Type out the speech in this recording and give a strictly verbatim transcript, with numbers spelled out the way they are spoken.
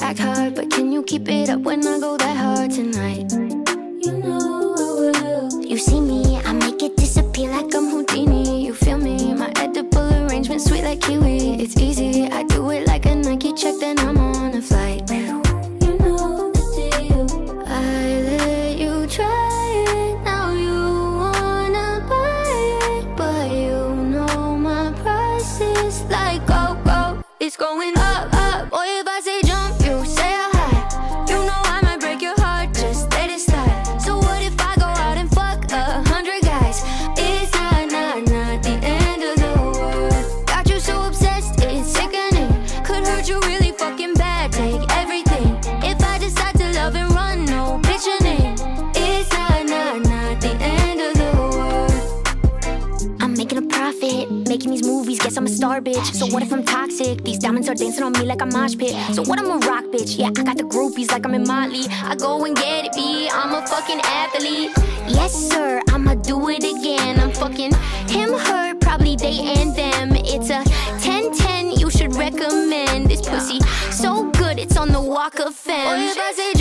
act hard, but can you keep it up when I go that hard tonight? You know I will. You see me, I make it disappear like I'm Houdini. You feel me? My edible arrangement sweet like kiwi. It's easy, I do it like a Nike check, then I'm on a flight. You know the deal. I let you try it, now you wanna buy it, but you know my price is like go, go. It's going up, up. Boy, if I say jump, you say high. You know I might break your heart, just let it slide. So what if I go out and fuck a hundred guys? It's not, not, not the end of the world. Got you so obsessed, it's sickening. Could hurt you really fucking bad, take everything. If I decide to love and run, no bitchening. It's not, not, not the end of the world. I'm making a profit, making these movies, guess I'm a star, bitch. So what if I'm toxic? These diamonds are dancing on me like a mosh pit. So what, I'm a rock, bitch. Yeah, I got the groupies like I'm in Motley. I go and get it, B, I'm a fucking athlete. Yes, sir, I'ma do it again. I'm fucking him, her, probably they and them. It's a ten ten, you should recommend this pussy. So good, it's on the Walk of Fame. Or if I say